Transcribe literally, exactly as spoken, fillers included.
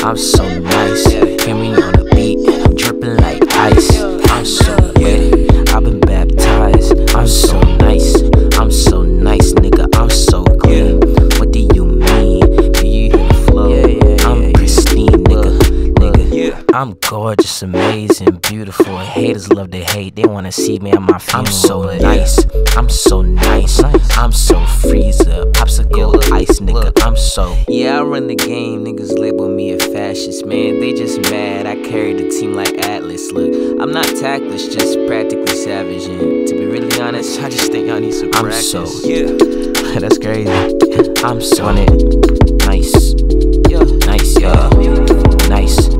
I'm so nice. Hear me on the beat, I'm dripping like ice. I'm so lit, I've been baptized. I'm so nice, I'm so nice, nigga. I'm so clean. What do you mean? Do you hear the flow? I'm pristine, nigga, nigga. I'm gorgeous, amazing, beautiful. Haters love to hate, they wanna see me at my funeral. I'm so nice, I'm so nice, I'm so freezer, popsicle ice, nigga. I'm so yeah. I run the game, niggas label me a fascist, man. They just mad I carry the team like Atlas. Look, I'm not tactless, just practically savage. And to be really honest, I just think I need some practice. I'm so yeah, that's crazy. I'm so on it, nice, yeah, nice, yeah, nice.